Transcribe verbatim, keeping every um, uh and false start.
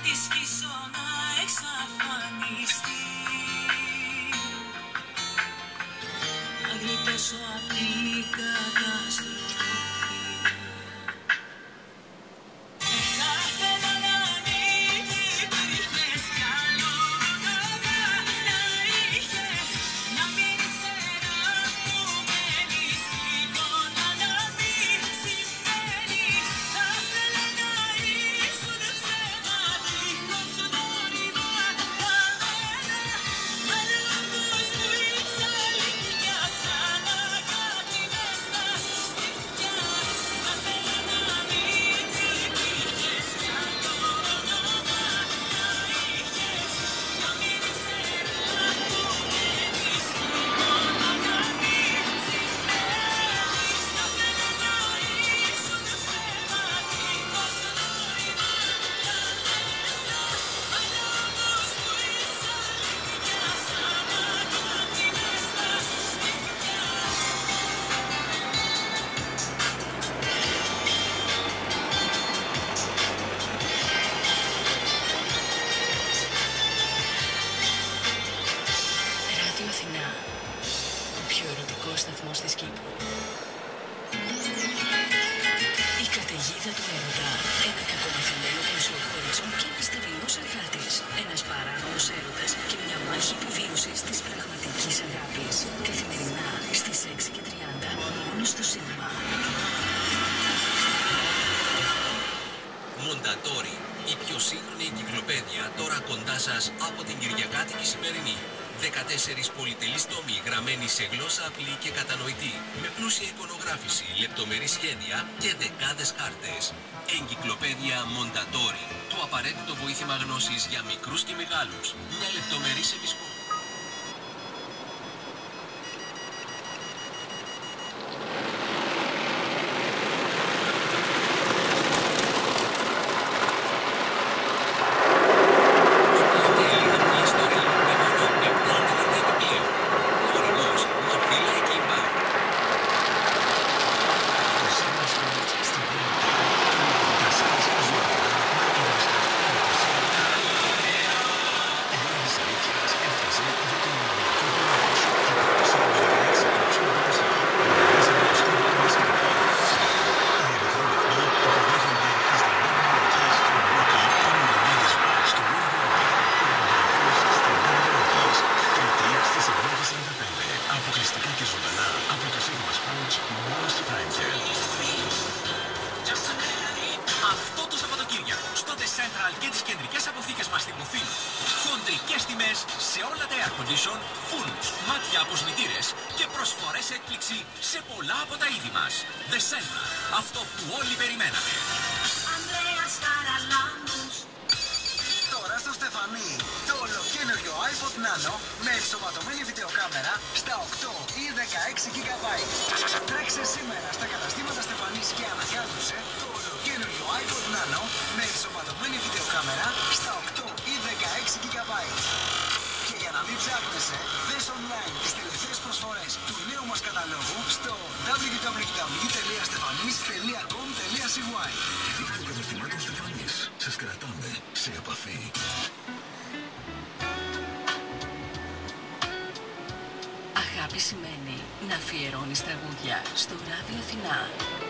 τη σκίσω να εξαφανιστεί, να γλιτώσω απ' την καταστροφή. Σταθμός της Κύπρου. Η καταιγίδα του έρωτα. Ένα κακομαθημένο πλουσιοχωρισμού και ένας ταπεινός εργάτης. Ένας παράνομος έρωτας και μια μάχη επιβίωσης της πραγματικής αγάπης. Καθημερινά στις έξι και τριάντα. Μόνο στο σινεμά. Μοντατόρι. Η πιο σύγχρονη εγκυκλοπαίδεια τώρα κοντά σας από την Κυριακάτικη Σημερινή. δεκατέσσερις πολυτελείς τόμοι γραμμένοι σε γλώσσα απλή και κατανοητή, με πλούσια εικονογράφηση, λεπτομερή σχέδια και δεκάδες χάρτες. Εγκυκλοπαίδεια Μοντατόρι. Το απαραίτητο βοήθημα γνώσης για μικρούς και μεγάλους. Μια λεπτομερή σε βυσκό. Central και τις κεντρικές αποθήκες μας στην Κοφίνο. Χοντρικές τιμές σε όλα τα air condition, φούρνους, μάτια αποσμητήρες και προσφορές έκπληξη σε πολλά από τα είδη μας. The Central, αυτό που όλοι περιμέναμε. Ανδρέας Χαραλάμπους. Τώρα στο Στεφανί, το ολοκαίνουργιο iPod Nano με ενσωματωμένη βιντεοκάμερα στα οκτώ ή δεκαέξι γιγαμπάιτ. Τρέξε σήμερα στα καταστήματα Στεφανής και ανακάλυψε το ολοκαίνουργιο iPod Nano με ενσωματωμένη βιντεοκάμερα στα οκτώ ή δεκαέξι γιγαμπάιτ. Και για να μην ψάχνεσαι, δες online τις τελευταίες προσφορές του νέου μας καταλόγου στο double-u double-u double-u τελεία stefanis τελεία com τελεία c y. Δίκτυο καταστημάτων Στεφανής. Σας κρατάμε σε επαφή. Αγάπη σημαίνει να αφιερώνεις τραγούδια στο Ράδιο Αθηνά.